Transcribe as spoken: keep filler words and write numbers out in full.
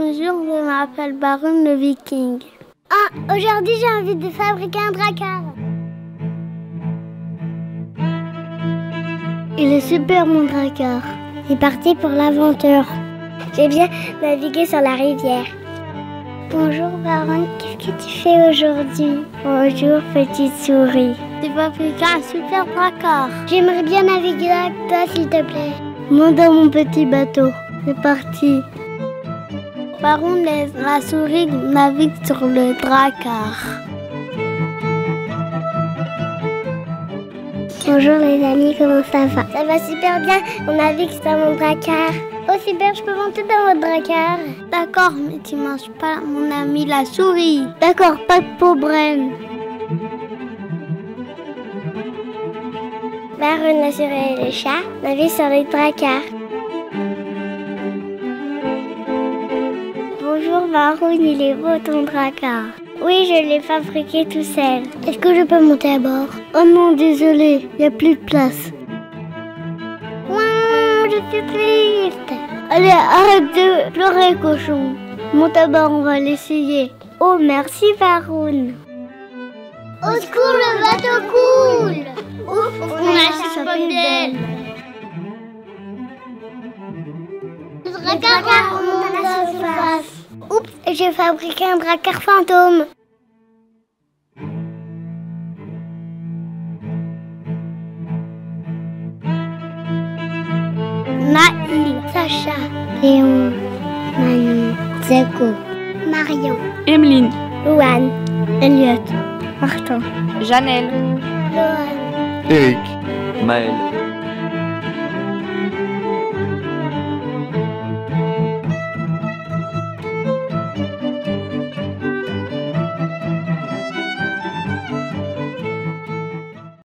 Bonjour, je m'appelle Baron le Viking. Ah, aujourd'hui j'ai envie de fabriquer un dracard. Il est super mon dracard. Il est parti pour l'aventure. J'ai bien navigué sur la rivière. Bonjour Baron, qu'est-ce que tu fais aujourd'hui? Bonjour petite souris. J'ai fabriqué un super dracard. J'aimerais bien naviguer avec toi s'il te plaît. Monte dans mon petit bateau. C'est parti. Baron, la souris navigue sur le dracard. Bonjour les amis, comment ça va? Ça va super bien, on navigue sur mon dracard. Oh super, je peux monter dans votre dracard? D'accord, mais tu manges pas mon ami la souris. D'accord, pas de problème. Baron, la souris et le chat naviguent sur les dracards. Bonjour Baron, il est beau ton dracard. Oui, je l'ai fabriqué tout seul. Est-ce que je peux monter à bord? Oh non, désolé, il n'y a plus de place. Ouah, je suis triste. Allez, arrête de pleurer, cochon. Monte à bord, on va l'essayer. Oh, merci, Baron. Au secours, le bateau coule. Ouf, on a pas belle. Le dracard remonte à la surface. Oups, j'ai fabriqué un dracard fantôme. Naïl, Sacha, Léon, Manu, Zeko, Marion, Emeline, Louane, Elliot, Martin, Janelle, Loane, Eric, Maël.